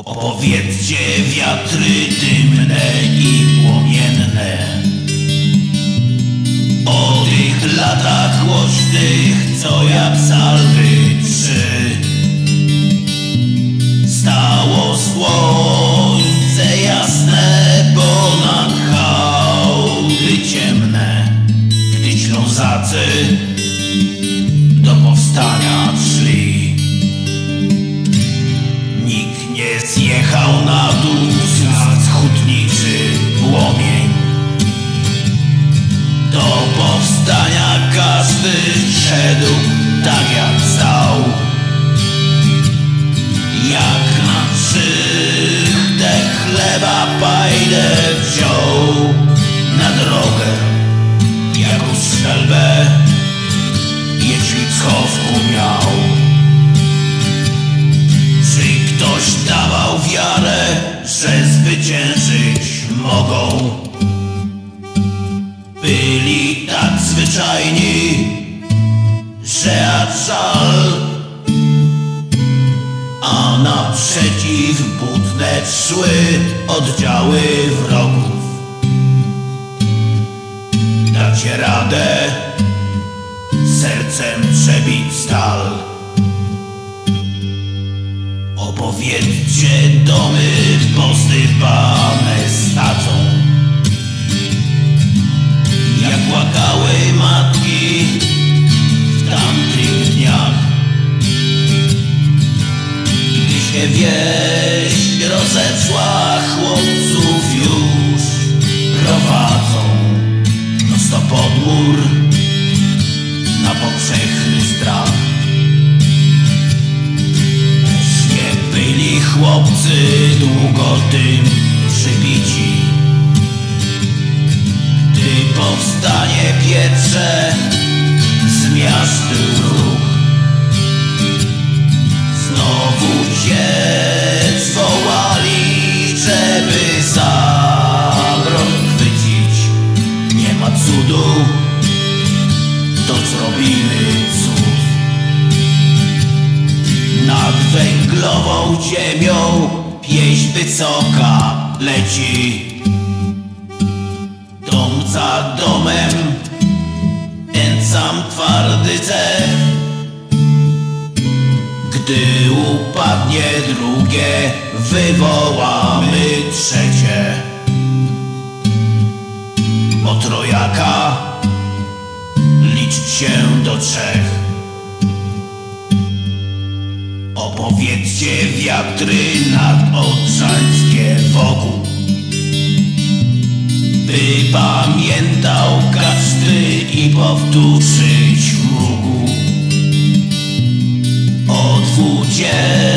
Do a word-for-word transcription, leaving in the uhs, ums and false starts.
Opowiedzcie wiatry dymne i płomienne o tych latach głośnych, co jak salwy trzy stało słońce jasne ponad hałdy ciemne, gdy Ślązacy do powstania szli. Nikt nie zjechał na dół z hutniczy płomień. Do powstania każdy szedł tak jak stał. Jak na krzychę chleba pajdę wziął na drogę jakąś strzelbę, jeśli w schowku miał. Czy ktoś dawał wiarę, że zwyciężyć mogą? Byli tak zwyczajni, że aż żal, a naprzeciw butne szły oddziały wrogów. Dacie radę sercem przebić stal. Opowiedzcie domy posypane stacą, jak płakały matki w tamtych dniach, gdy się wieść rozeszła, chłopców już prowadzą prosto pod mur na powszechny strach. Też nie byli chłopcy długo tym przybici, gdy powstanie pierwsze zmiażdżył ruch. Znowu się zwołali, żeby za broń chwycić. Nie ma cudu, to zrobimy cud. Nad węglową ziemią pieśń wysoka leci. Dom za domem, ten sam twardy cech. Gdy upadnie drugie, wywołamy trzecie. Bo trojaka liczyć się do trzech. Opowiedzcie wiatry nadodrzańskie wokół, by pamiętał każdy i powtórzyć mógł o dwudziestej